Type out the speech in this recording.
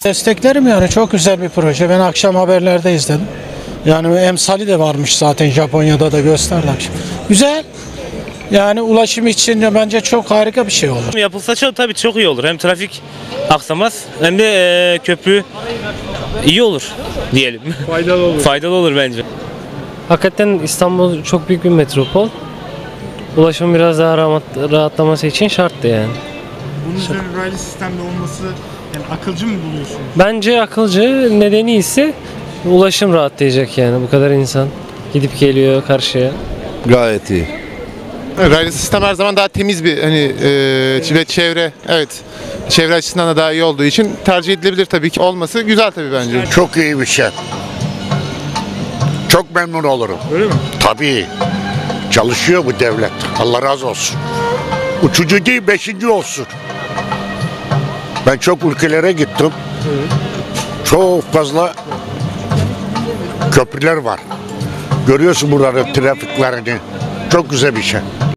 Desteklerim yani, çok güzel bir proje. Ben akşam haberlerde izledim. Yani emsali de varmış zaten, Japonya'da da gösterdiler. Güzel. Yani ulaşım için de bence çok harika bir şey olur. Yapılsa tabii çok iyi olur. Hem trafik aksamaz hem de köprü iyi olur diyelim. Faydalı olur. Faydalı olur bence. Hakikaten İstanbul çok büyük bir metropol. Ulaşım biraz daha rahatlaması için şarttı yani. Bunun üzerine raylı sistemde olması yani akılcı mı buluyorsunuz? Bence akılcı, nedeni ise ulaşım rahatlayacak yani, bu kadar insan gidip geliyor karşıya. Gayet iyi. Raylı sistem her zaman daha temiz bir ve çevre, evet, çevre açısından da daha iyi olduğu için tercih edilebilir tabii ki. Olması güzel tabii bence. Çok iyi bir şey. Çok memnun olurum. Öyle mi? Tabii. Çalışıyor bu devlet. Allah razı olsun. Üçüncü değil, beşinci olsun. Ben çok ülkelere gittim. Çok fazla köprüler var. Görüyorsun buraların trafiklerini. Çok güzel bir şey.